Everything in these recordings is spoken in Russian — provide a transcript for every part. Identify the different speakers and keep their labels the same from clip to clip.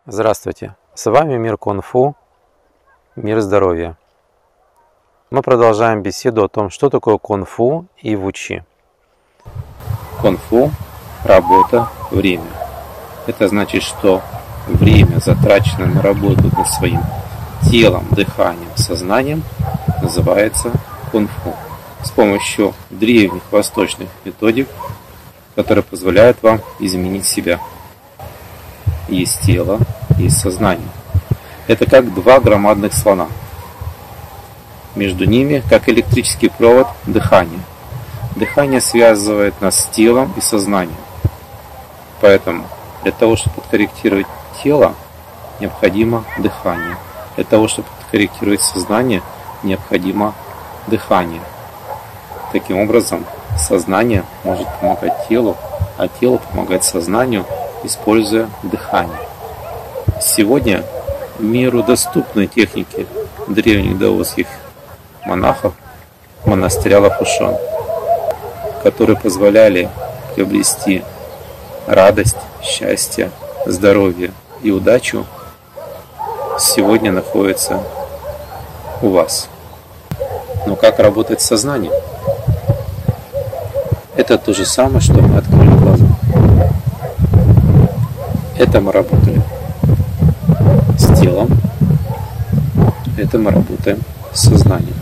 Speaker 1: Здравствуйте! С вами Мир Кунг-Фу, Мир Здоровья. Мы продолжаем беседу о том, что такое Кунг-Фу и Ву-Чи. Кунг-Фу – работа, время. Это значит, что время, затраченное на работу над своим телом, дыханием, сознанием, называется Кунг-Фу. С помощью древних восточных методик, которые позволяют вам изменить себя. Есть тело, есть сознание. Это как два громадных слона. Между ними, как электрический провод, дыхание. Дыхание связывает нас с телом и сознанием. Поэтому для того, чтобы подкорректировать тело, необходимо дыхание. Для того, чтобы подкорректировать сознание, необходимо дыхание. Таким образом, сознание может помогать телу, а тело помогать сознанию, используя дыхание. Сегодня миру доступны техники древних даосских монахов монастыря Лафушон, которые позволяли приобрести радость, счастье, здоровье и удачу, сегодня находятся у вас. Но как работает сознание? Это то же самое, что мы открыли глаза. Это мы работали с телом, это мы работаем с сознанием.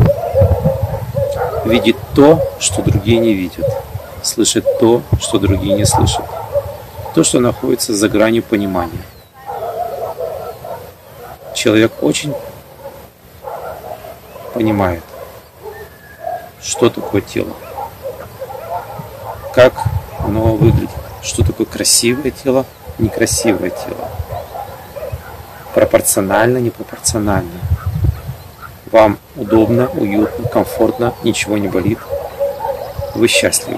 Speaker 1: Видеть то, что другие не видят. Слышать то, что другие не слышат. То, что находится за гранью понимания. Человек очень понимает, что такое тело, как оно выглядит, что такое красивое тело, некрасивое тело. Пропорционально, непропорционально. Вам удобно, уютно, комфортно, ничего не болит. Вы счастливы.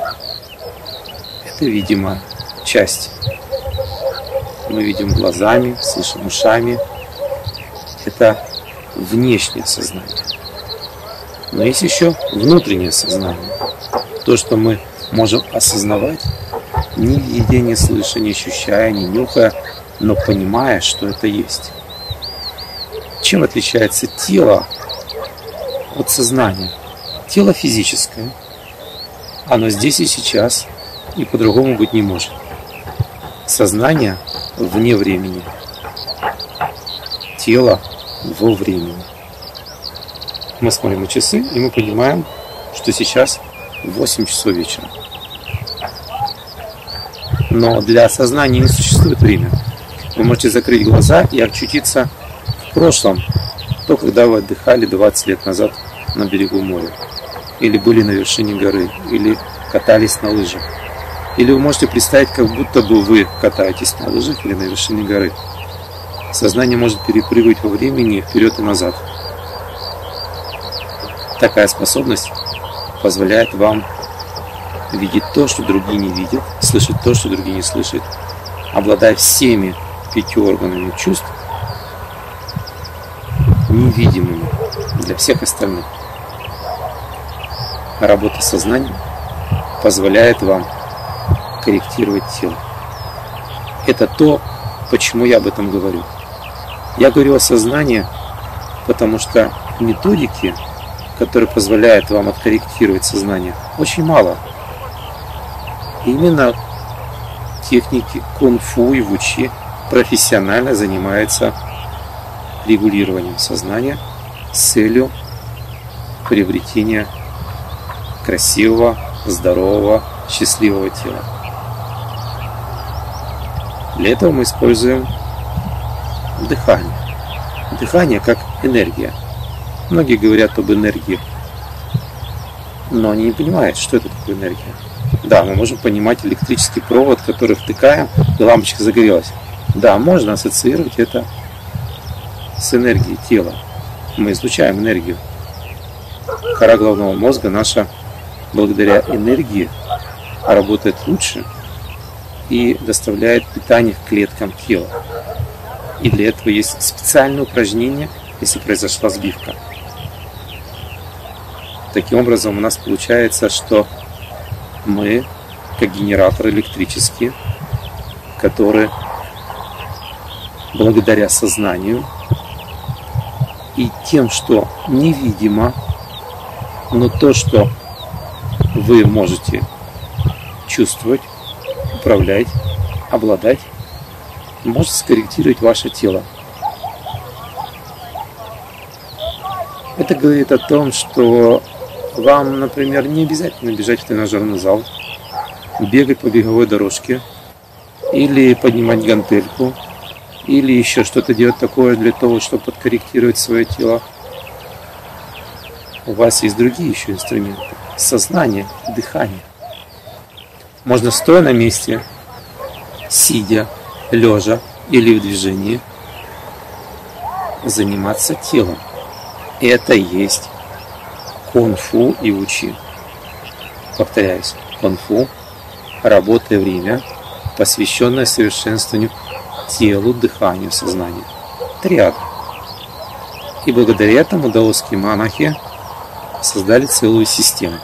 Speaker 1: Это видимая часть. Мы видим глазами, слышим ушами. Это внешнее сознание. Но есть еще внутреннее сознание. То, что мы можем осознавать, не видя, не слыша, не ощущая, не нюхая, но понимая, что это есть. Чем отличается тело от сознания? Тело физическое. Оно здесь и сейчас, и по-другому быть не может. Сознание вне времени. Тело во времени. Мы смотрим на часы, и мы понимаем, что сейчас 8 часов вечера. Но для сознания не существует время. Вы можете закрыть глаза и очутиться в прошлом, то, когда вы отдыхали 20 лет назад на берегу моря, или были на вершине горы, или катались на лыжах. Или вы можете представить, как будто бы вы катаетесь на лыжах или на вершине горы. Сознание может перепрыгивать во времени вперед и назад. Такая способность позволяет вам видеть то, что другие не видят, слышать то, что другие не слышат, обладая всеми 5 органами чувств, невидимыми для всех остальных. Работа сознанием позволяет вам корректировать тело. Это то, почему я об этом говорю. Я говорю о сознании, потому что методики, которые позволяют вам откорректировать сознание, очень мало. И именно техники Кунг-Фу и Ву-Чи профессионально занимаются регулированием сознания с целью приобретения красивого, здорового, счастливого тела. Для этого мы используем дыхание. Дыхание как энергия. Многие говорят об энергии, но они не понимают, что это такое энергия. Да, мы можем понимать электрический провод, который втыкаем, и лампочка загорелась. Да, можно ассоциировать это с энергией тела. Мы излучаем энергию. Кора головного мозга наша, благодаря энергии, работает лучше и доставляет питание к клеткам тела. И для этого есть специальное упражнение, если произошла сбивка. Таким образом, у нас получается, что мы, как генераторы электрические, которые благодаря сознанию и тем, что невидимо, но то, что вы можете чувствовать, управлять, обладать, может скорректировать ваше тело. Это говорит о том, что вам, например, не обязательно бежать в тренажерный зал, бегать по беговой дорожке, или поднимать гантельку, или еще что-то делать такое для того, чтобы подкорректировать свое тело. У вас есть другие еще инструменты. Сознание, дыхание. Можно стоя на месте, сидя, лежа или в движении, заниматься телом. Это и есть кунг-фу и учи. Повторяюсь, кунг-фу – работа и время, посвященное совершенствованию телу, дыханию, сознанию. Триада. И благодаря этому даосские монахи создали целую систему,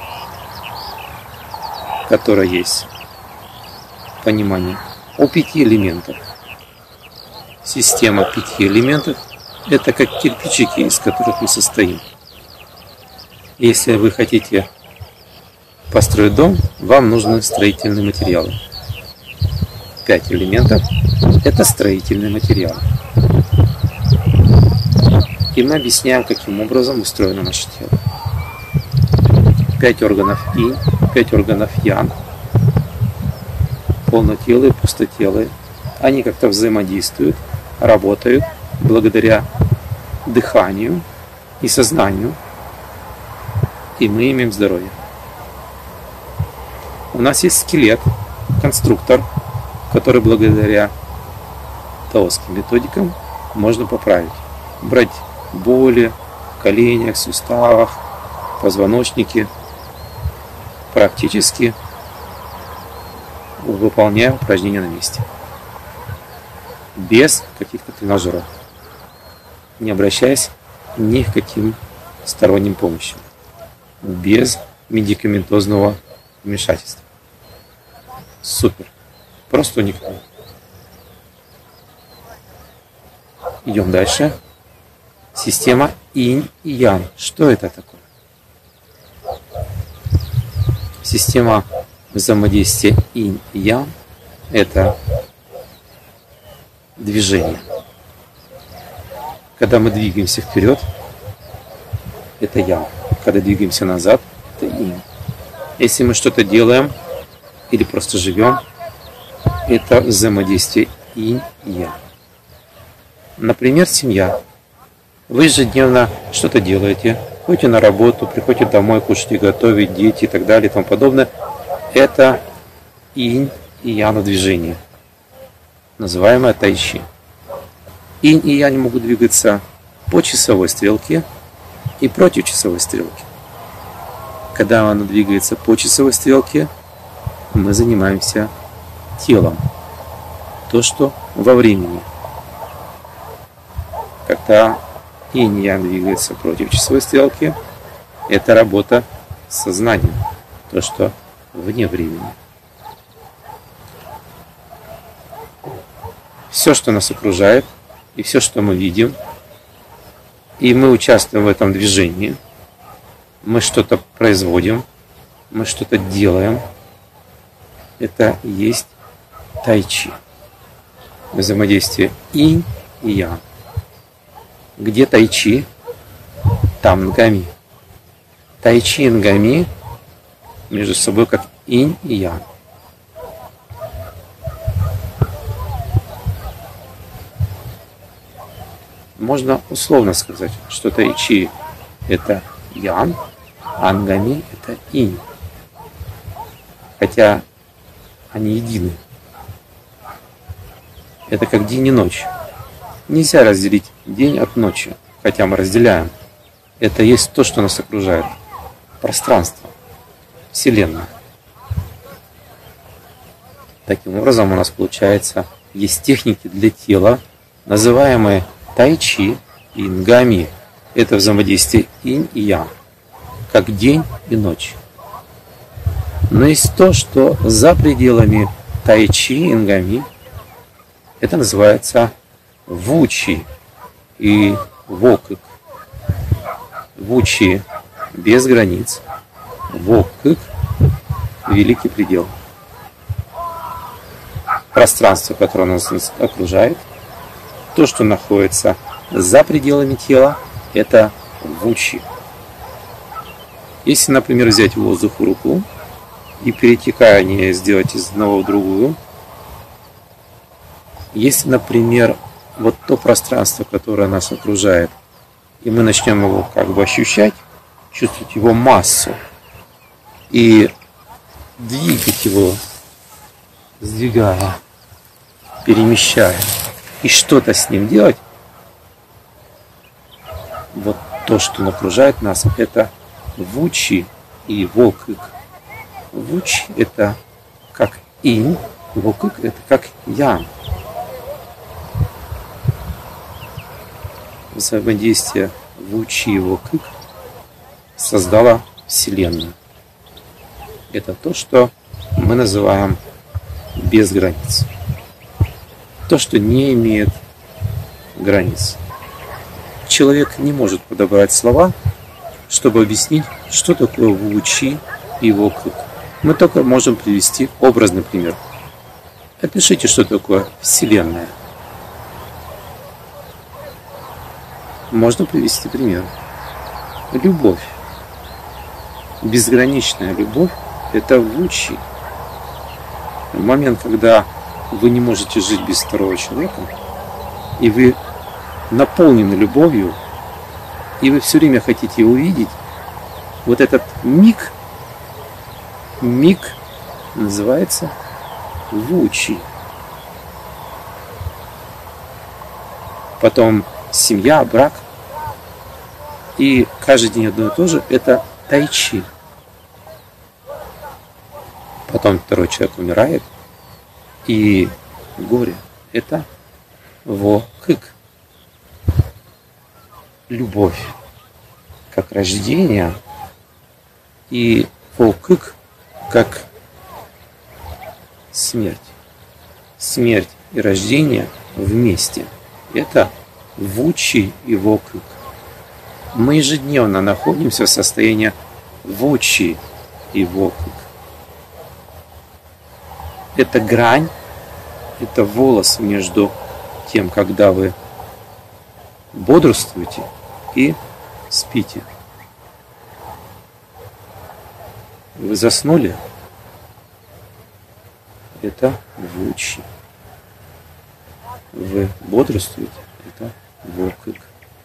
Speaker 1: в которой есть понимание о 5 элементах. Система 5 элементов – это как кирпичики, из которых мы состоим. Если вы хотите построить дом, вам нужны строительные материалы. 5 элементов – это строительные материалы. И мы объясняем, каким образом устроено наше тело. 5 органов инь, 5 органов ян, полнотелые, пустотелые. Они как-то взаимодействуют, работают благодаря дыханию и сознанию, и мы имеем здоровье. У нас есть скелет, конструктор, который благодаря даосским методикам можно поправить. Брать боли в коленях, суставах, позвоночнике, практически выполняя упражнения на месте. Без каких-то тренажеров. Не обращаясь ни к каким сторонним помощям. Без медикаментозного вмешательства. Супер. Просто уникально. Идем дальше. Система инь и ян. Что это такое? Система взаимодействия инь и ян – это движение. Когда мы двигаемся вперед, это ян. Когда двигаемся назад, это инь. Если мы что-то делаем или просто живем, это взаимодействие инь и ян. Например, семья. Вы ежедневно что-то делаете, ходите на работу, приходите домой, кушаете, готовите, дети и так далее и тому подобное. Это инь и ян движение, называемое тайчи. Инь и ян могут двигаться по часовой стрелке и против часовой стрелки. Когда она двигается по часовой стрелке, мы занимаемся телом. То, что во времени. Когда инь и ян двигается против часовой стрелки, это работа с сознанием. То, что вне времени. Все, что нас окружает, и все, что мы видим, и мы участвуем в этом движении, мы что-то производим, мы что-то делаем, это и есть тайчи. Взаимодействие инь и ян. Где тайчи, там нгами. Тайчи и нгами между собой как инь и ян. Можно условно сказать, что тайчи это ян, а нгами это инь. Хотя они едины. Это как день и ночь. Нельзя разделить день от ночи, хотя мы разделяем. Это есть то, что нас окружает. Пространство. Вселенная. Таким образом у нас получается, есть техники для тела, называемые тайчи и нгами. Это взаимодействие инь и ян, как день и ночь. Но есть то, что за пределами тайчи и нгами, это называется Вучи и вокык. Вучи без границ. Вокык великий предел. Пространство, которое нас окружает, то, что находится за пределами тела, это вучи. Если, например, взять воздух в руку и перетекание сделать из одного в другую, если, например, вот то пространство, которое нас окружает, и мы начнем его как бы ощущать, чувствовать его массу и двигать его, сдвигая, перемещая, и что-то с ним делать, вот то, что окружает нас, это вучи и вокык. Вучи – это как инь, вокык – это как ян. Взаимодействие вучи и вокык создало Вселенную. Это то, что мы называем без границ. То, что не имеет границ. Человек не может подобрать слова, чтобы объяснить, что такое вучи и вокык. Мы только можем привести образный пример. Опишите, что такое Вселенная. Можно привести пример. Любовь. Безграничная любовь – это вучи. Момент, когда вы не можете жить без второго человека, и вы наполнены любовью, и вы все время хотите его увидеть, вот этот миг называется вучи. Потом семья, брак. И каждый день одно и то же – это тайчи. Потом второй человек умирает, и горе – это вокык. Любовь как рождение, и вокык как смерть. Смерть и рождение вместе. Это вучи и вокык. Мы ежедневно находимся в состоянии вучи и вокык. Это грань, это волос между тем, когда вы бодрствуете и спите. Вы заснули? Это вучи. Вы бодрствуете? Это вокык.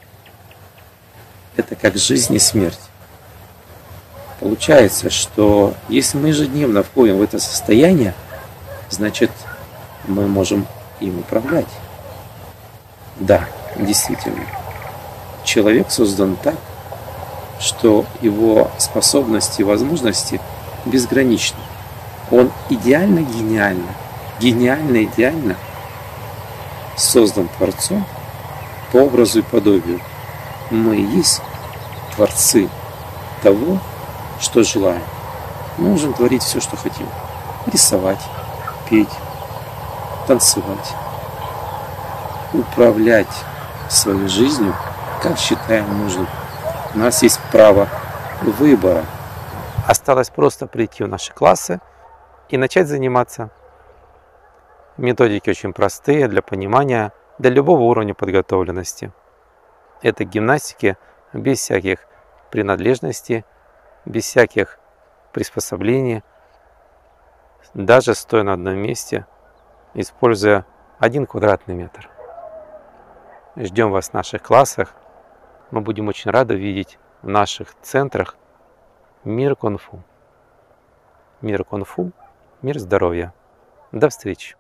Speaker 1: Это как жизнь и смерть. Получается, что если мы ежедневно входим в это состояние, значит, мы можем им управлять. Да, действительно. Человек создан так, что его способности и возможности безграничны. Он идеально идеально создан Творцом по образу и подобию. Мы и есть творцы того, что желаем. Мы можем творить все, что хотим. Рисовать, петь, танцевать, управлять своей жизнью, как считаем нужным. У нас есть право выбора. Осталось просто прийти в наши классы и начать заниматься. Методики очень простые для понимания, для любого уровня подготовленности. Это гимнастики без всяких принадлежностей, без всяких приспособлений, даже стоя на одном месте, используя 1 квадратный метр. Ждем вас в наших классах. Мы будем очень рады видеть в наших центрах мир кунг-фу. Мир кунг-фу, мир здоровья. До встречи!